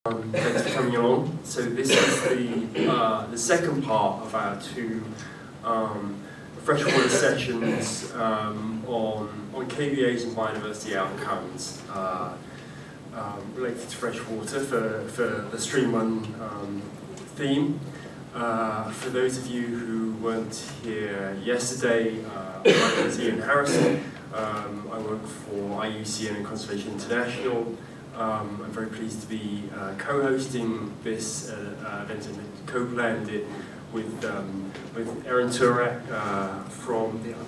Thanks for coming along. So this is the second part of our two freshwater sessions on KBAs and biodiversity outcomes related to freshwater for the Stream 1 theme. For those of you who weren't here yesterday, my name is Ian Harrison. I work for IUCN and Conservation International. I'm very pleased to be co-hosting this event and co-planned it with Erin Turak from the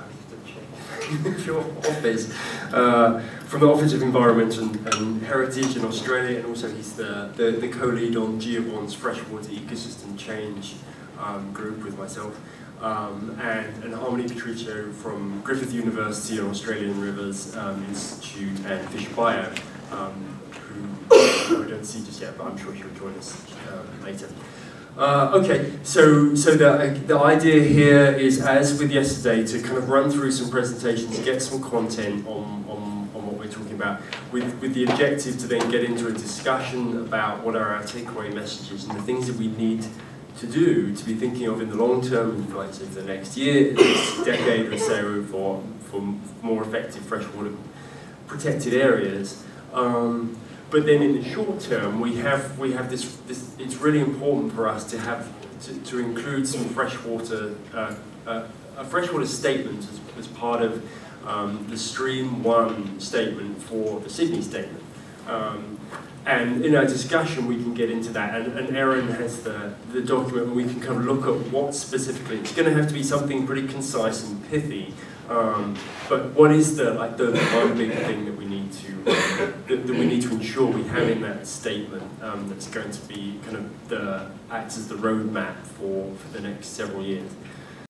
Office of Environment and Heritage in Australia, and also he's the co-lead on GEOBON's freshwater ecosystem change group with myself, and Harmony Patricio from Griffith University and Australian Rivers Institute and FishBio. Who I don't see just yet, but I'm sure she'll join us later. Okay, so the idea here is, as with yesterday, to kind of run through some presentations, get some content on what we're talking about, with the objective to then get into a discussion about what are our takeaway messages and the things that we need to do to be thinking of in the long term, for like say the next year, this decade or so, for more effective freshwater protected areas. But then in the short term, we have this. It's really important for us to have to include some freshwater a freshwater statement as part of the Stream 1 statement for the Sydney statement. And in our discussion, we can get into that. And Erin has the document, and we can kind of look at what specifically. It's going to have to be something pretty concise and pithy. But what is the one big thing that we need to ensure we have in that statement that's going to be kind of acts as the roadmap for the next several years?